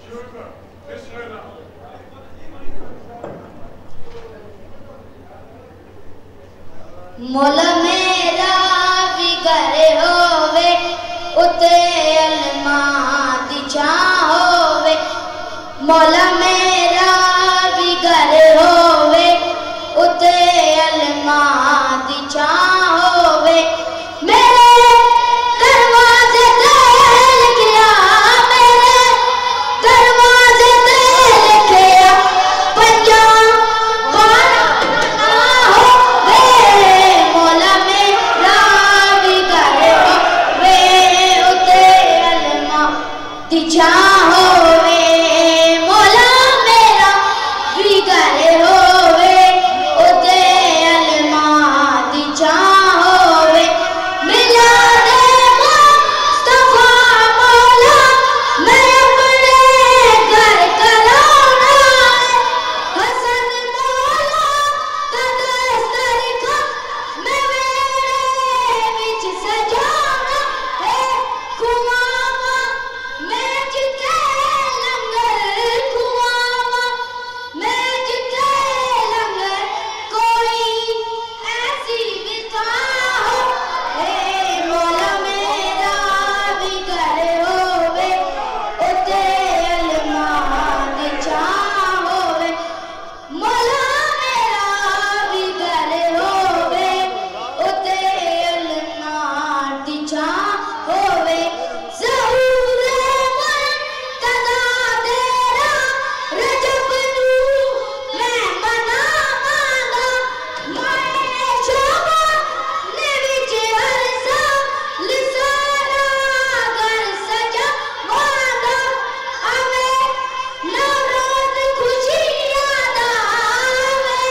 मुल मेरा भी घर होवे उते अलमा दी छां होवे। मुल मेरा भी घर होवे उते अलमा दी छां होवे। मेरे दरवाजे ते लिखिया, मेरे दरवाजे ते लिखिया पंजा पाना होवे। मुल मेरा भी घर होवे उते अलमा दी छां होवे। मुल मेरा भी घर होवे उते अलमा दी छां होवे। मिला दे मुस्तफा मौला मैं अपने घर कराना है। हसन मौला तदस्तर का मैं मेरे विच सजाना है। खुआवा मैं जिथे लंगर, खुआवा मैं जिथे लंगर कोई ऐसी भी था हो। मुल मेरा भी घर होवे उते अलमा दी छां होवे। मुल मेरा भी घर होवे उते अलमा दी छां होवे। ज़हूर मुर्तज़ा तेरा रजब नूं मैं मनावांगा। मैं शाबाने विच अरसा लिसाना घर सजावांगा। आवे नवरोज़ खुशियां दा, आवे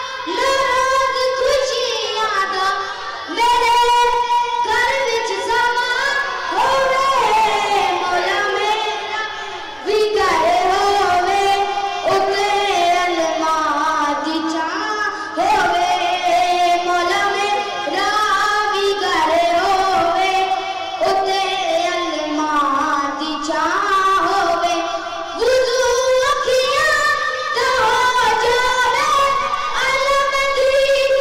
नवरोज़ खुशियां दा मेरे घर विच समा होवे। मुल मेरा भी घर होवे उते अलमा दी छां होवे। मुल मेरा भी घर होवे उते अलमा दी छां होवे। वुज़ू अखियां दा हो जावे अलम दी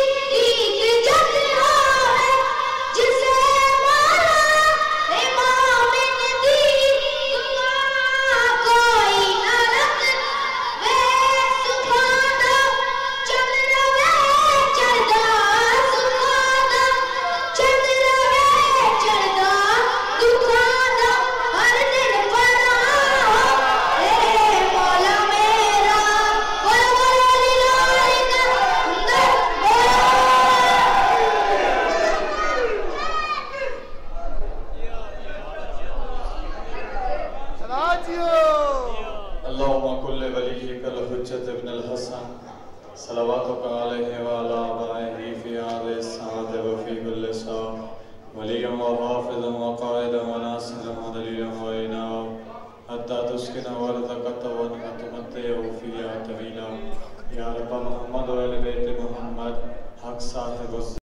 ईद जद होवे। जिसे मारा इमामिन दी दुआ कोई ना रख वे सुखाना। चंद रवे चढ़दा सुखाना, चंद रवे चढ़दा दुखाना हर दिन परा हो। मुल मेरा बोल बोल लीला अंदर अल्लाहुम्मा कुल्ले वलिय्यिकल हुज्जत इब्नुल हसन सलवातुका अलैहि व अला आबाइहि फी आले साद व फी कुल्li सा वलिय्यन व हाफिज़न व क़ाइदन व नासिरन व दलीलन व इनाम हत्ता तुस्किना व रज़क़त व तुमत्तिअ फ़ीहा तवीला। या रब्ब मोहम्मद व अहले बैत मोहम्मद हक़ साथ